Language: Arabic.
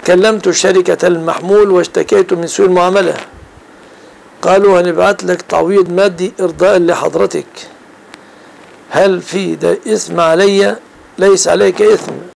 كلمت شركة المحمول واشتكيت من سوء المعاملة. قالوا هنبعت لك تعويض مادي إرضاء لحضرتك. هل في ده إثم علي؟ ليس عليك إثم.